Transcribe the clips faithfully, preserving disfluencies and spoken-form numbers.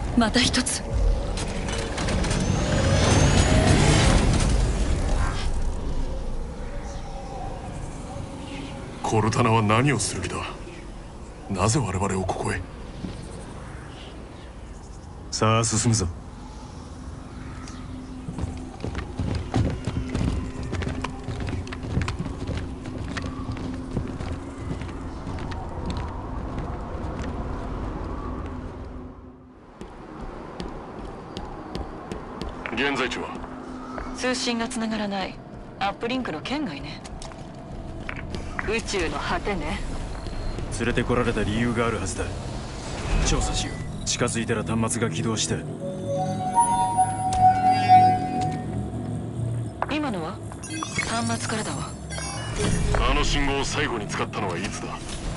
また一つ。 コルタナは何をする気だ。なぜ我々をここへ。 さあ進むぞ。 現在地は？ 通信が繋がらないアップリンクの圏外ね。宇宙の果てね。 連れてこられた理由があるはずだ。調査しよう。近づいたら端末が起動した。 今のは端末からだわ。 あの信号を最後に使ったのはいつだ？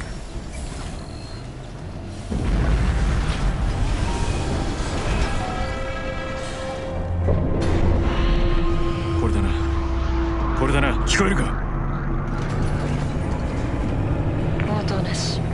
これだな。これだな。聞こえるか？ 応答なし。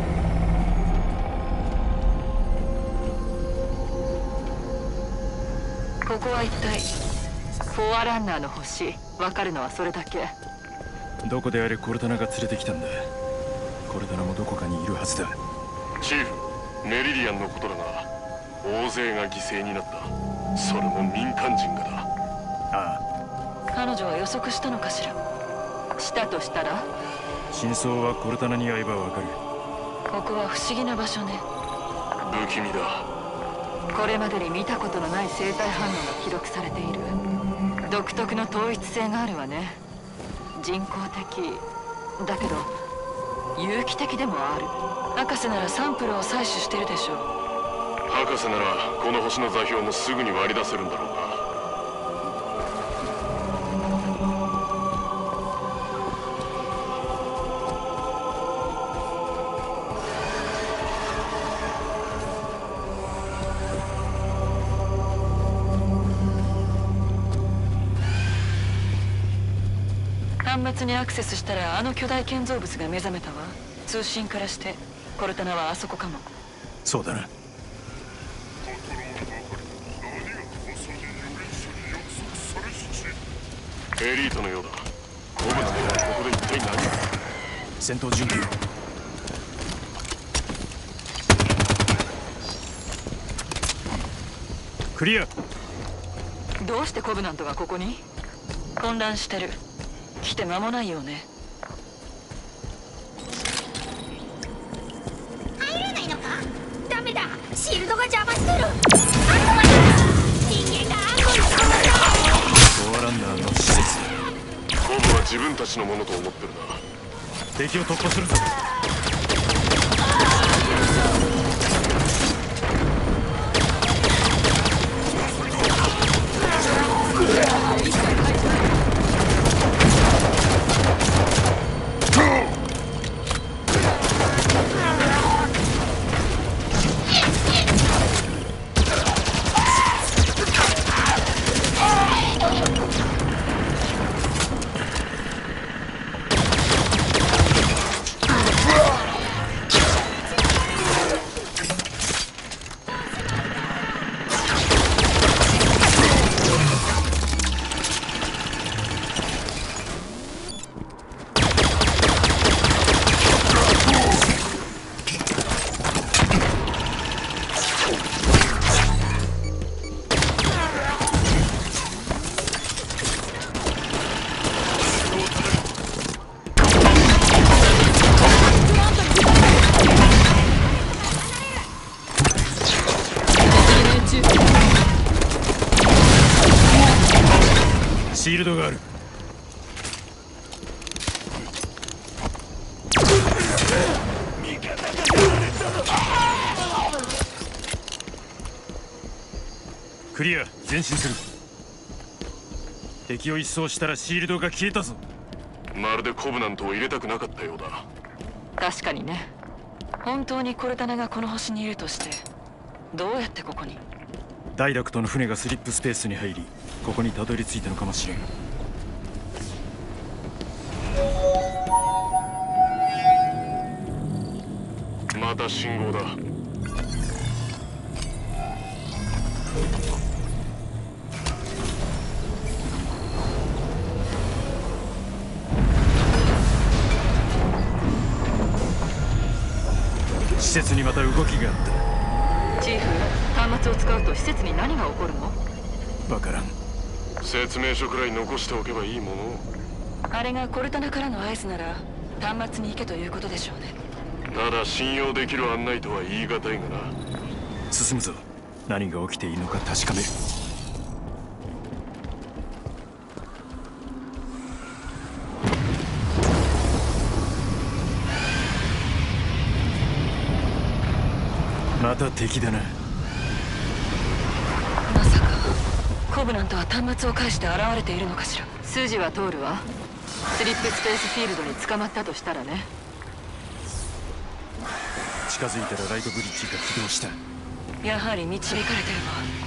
ここは一体フォアランナーの星。わかるのはそれだけ。 どこであれコルタナが連れてきたんだ。コルタナもどこかにいるはずだ。 チーフ、メリリアンのことだが、大勢が犠牲になった。それも民間人がだ。 ああ。彼女は予測したのかしら。したとしたら真相はコルタナに会えばわかる。 ここは不思議な場所ね。 不気味だ。 これまでに見たことのない生体反応が記録されている。独特の統一性があるわね。人工的だけど有機的でもある。博士ならサンプルを採取してるでしょう。 博士ならこの星の座標もすぐに割り出せるんだろうな。 端末にアクセスしたらあの巨大建造物が目覚めたわ。通信からしてコルタナはあそこかも。 そうだな。 エリートのようだ。コブナはここで一体何を。 戦闘準備を。クリア。 どうしてコブナントがここに？混乱してる。来て間もないよね。 入れないのか？ダメだ、シールドが邪魔してる。あとは人間が暗号に捕まった。 フォアランナーの施設。 コブは自分たちのものと思ってるな。 敵を突破するぞ。シールドがある。クリア。前進する。敵を一掃したらシールドが消えたぞ。 まるでコブナントを入れたくなかったようだ。 確かにね。本当にコルタナがこの星にいるとしてどうやってここに？ ダイラクトの船がスリップスペースに入り、ここにたどり着いたのかもしれん。 また信号だ。 施設にまた動きがあっチーフ、端末を使うと施設に何が起こるの？ た。わからん。 説明書くらい残しておけばいいものを。 あれがコルタナからの合図なら端末に行けということでしょうね。 ただ信用できる案内とは言い難いがな。 進むぞ。何が起きているのか確かめる。また敵だな。 まさかコブナントは端末を介して現れているのかしら。筋は通るわ。スリップスペースフィールドに捕まったとしたらね。 近づいたらライトブリッジが起動した。 やはり導かれてるわ。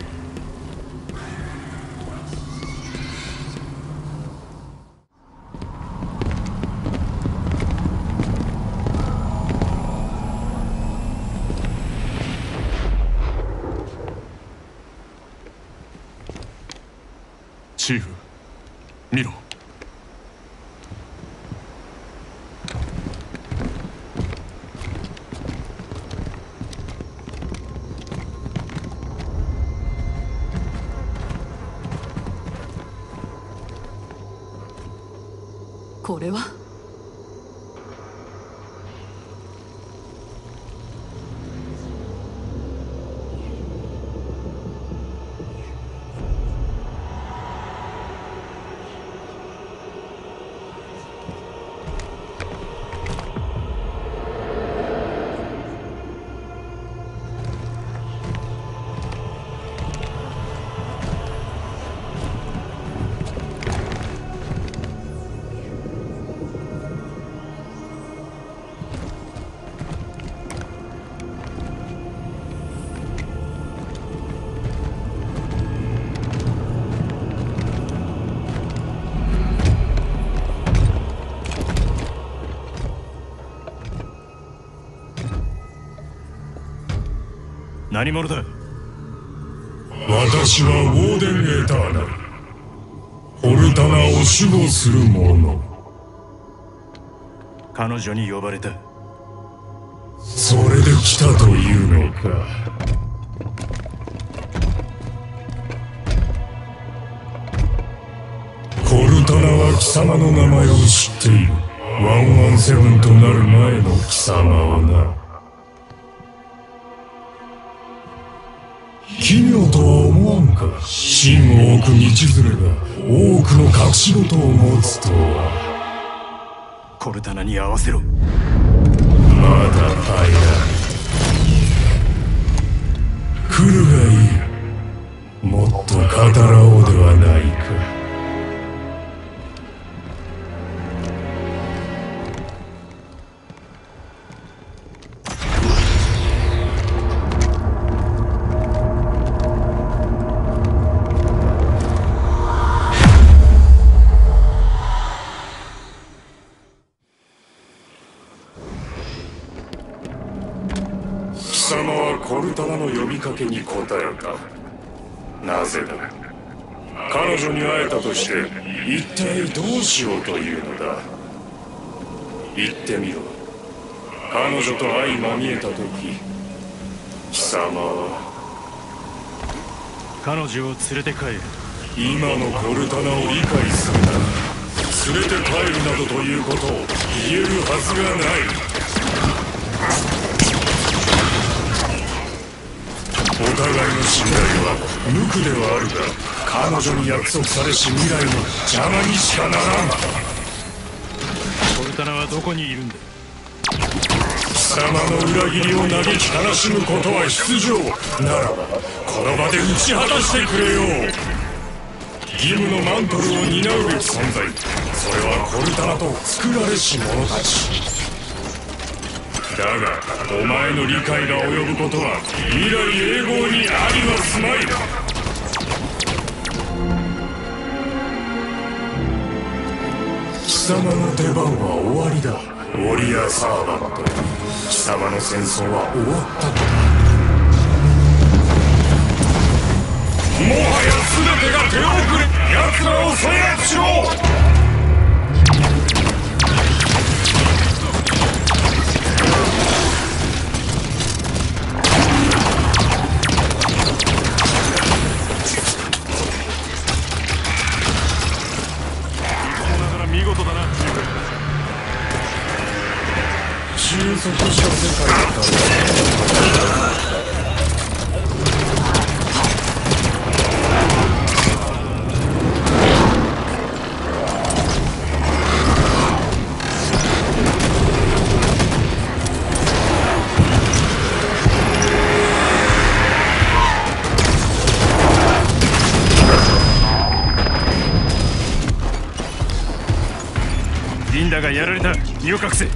チーフ、見ろ。 これは何者だ？ 私はウォーデン・エターナル、ホルタナを守護する者。 彼女に呼ばれた。 それで来たというのか。ホルタナは貴様の名前を知っている。ワンワンセブンとなる前の貴様をな。奇妙とは思わんか。真を置く道連れが多くの隠し事を持つとは。 コルタナに合わせろ。 まだ早い。来るがいい。もっと語らおうではないか。貴様はコルタナの呼びかけに応えた。なぜだ。彼女に会えたとして一体どうしようというのだ。言ってみろ。彼女と相まみえた時、貴様は。 彼女を連れて帰る。 今のコルタナを理解するなら連れて帰るなどということを言えるはずがない。お互いの信頼は無垢ではあるが、彼女に約束されし未来の邪魔にしかならん。 コルタナはどこにいるんだ？ 貴様の裏切りを嘆き悲しむことは必要ならば、この場で打ち果たしてくれよう。義務のマントルを担うべき存在、それはコルタナと作られし者たちだが、お前の理解が及ぶことは未来永劫にありますまい。貴様の出番は終わりだ。ウォリアーサーバント、貴様の戦争は終わったのだ。もはや全てが手遅れ。奴らを制圧しろ。 だがやられた。身を隠せ。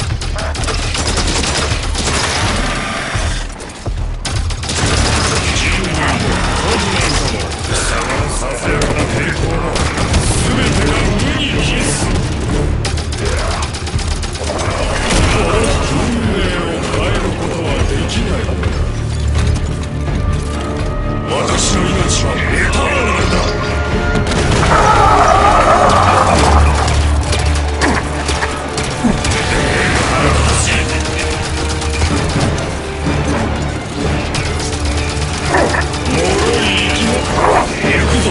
ささやかな抵抗の全てが無に帰す。運命を変えることはできない。私の命はエターナルだ。脆い息も行くぞ。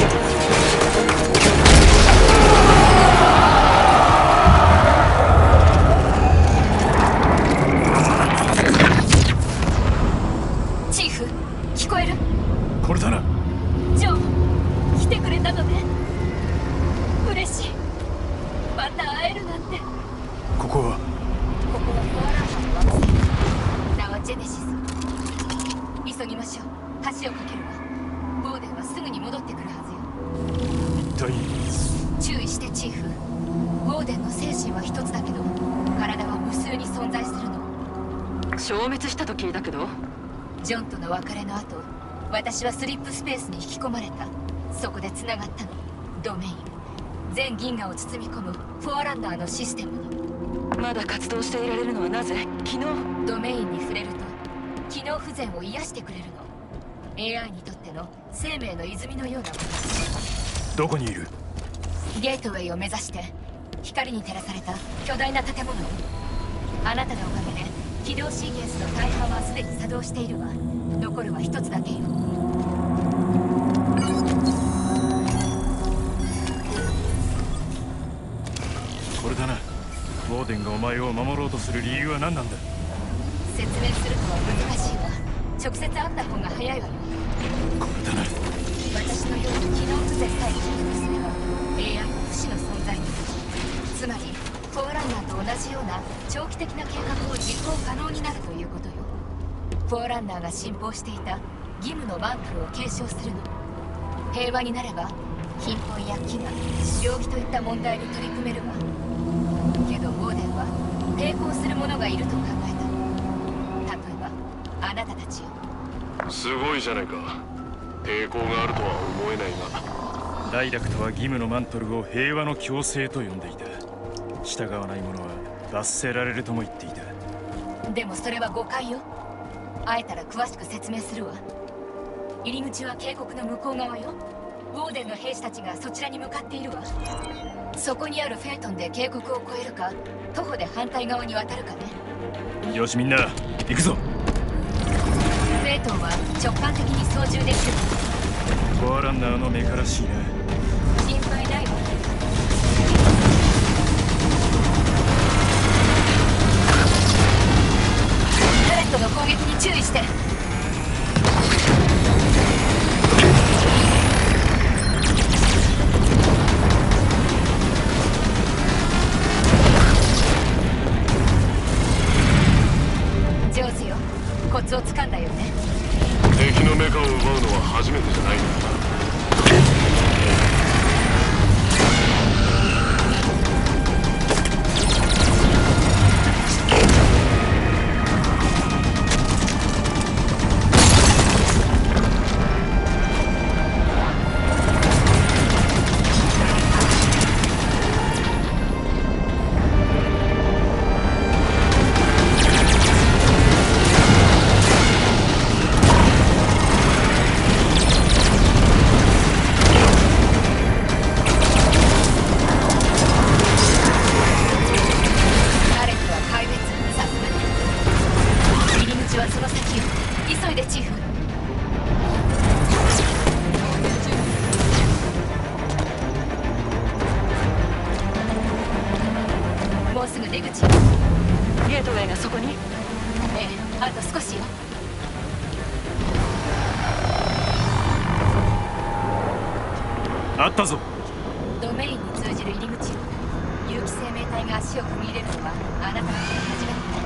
チーフ、聞こえる？ これだな。 ジョン、来てくれたのね。嬉しい。また会えるなんて。 ここはここはフォアランドの惑星。名はジェネシス。急ぎましょう。橋を架けるわ。ボーデンはすぐに戻ってくるはずよ。 一体。 注意してチーフ。ボーデンの精神は一つだけど体は無数に存在するの。 消滅したと聞いたけど。 ジョンとの別れの後、私はスリップスペースに引き込まれた。そこで繋がったの。ドメイン、全銀河を包み込むフォアランダーのシステムに。 まだ活動していられるのはなぜ？昨日ドメインに触れると機能不全を癒してくれるの。 エーアイ にとっての生命の泉のようなもの。 どこにいる？ ゲートウェイを目指して光に照らされた巨大な建物よ。あなたのおかげで起動シーケンスの大半はすでに作動しているわ。残るは一つだけよ。 これだな。ボーデンがお前を守ろうとする理由は何なんだ？ 説明するのは難しいわ。直接会った方が早いわよ。 これだな。 私のように機能不全さえ克服すれば エーアイ の不死の存在になる。つまりフォーランナーと同じような長期的な計画を実行可能になるということよ。フォーランナーが信奉していた義務のマントルを継承するの。平和になれば貧困や飢餓、病気といった問題に取り組めるわ。けどボーデンは抵抗する者がいると考えた。例えばあなたたちよ。 すごいじゃないか。抵抗があるとは思えないが。 ライダクトは義務のマントルを平和の強制と呼んでいた。従わない者は罰せられるとも言っていた。 でもそれは誤解よ。会えたら詳しく説明するわ。入り口は渓谷の向こう側よ。ウォーデンの兵士たちがそちらに向かっているわ。そこにあるフェイトンで渓谷を越えるか、徒歩で反対側に渡るかね。 よしみんな行くぞ。 フェイトンは直感的に操縦できる。 フォアランナーの目からしいな。 心配ないわ。タレットの攻撃に注意して。上手よ。コツをつかんだよね。 敵のメカを奪うのは初めてじゃないんだな。 あったぞ。 ドメインに通じる入り口よ。有機生命体が足を踏み入れるのはあなたたちが初めてね。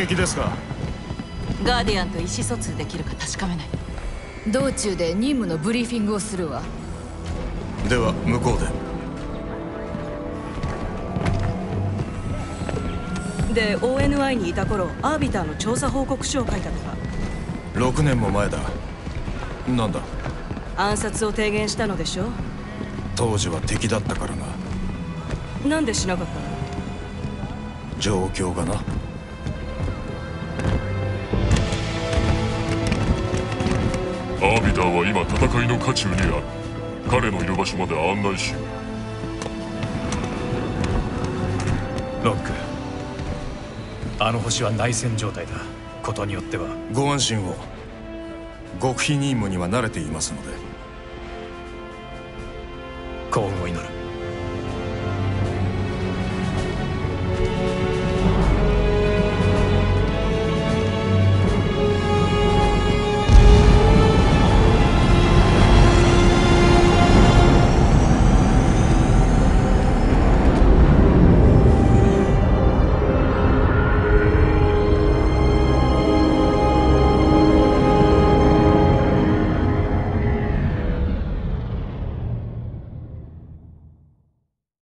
気ですか？ ガーディアンと意思疎通できるか確かめない。 道中で任務のブリーフィングをするわ。 では向こうで。 で オーエヌアイ にいた頃アービターの調査報告書を書いたとか。 ろくねんも前だ。なんだ？ 暗殺を提言したのでしょ。 当時は敵だったからな。 なんでしなかったの？ 状況がな。 アービターは今戦いの渦中にある。彼のいる場所まで案内しよう。ロック、あの星は内戦状態だ。ことによっては。 ご安心を。極秘任務には慣れていますので。 幸運を祈る。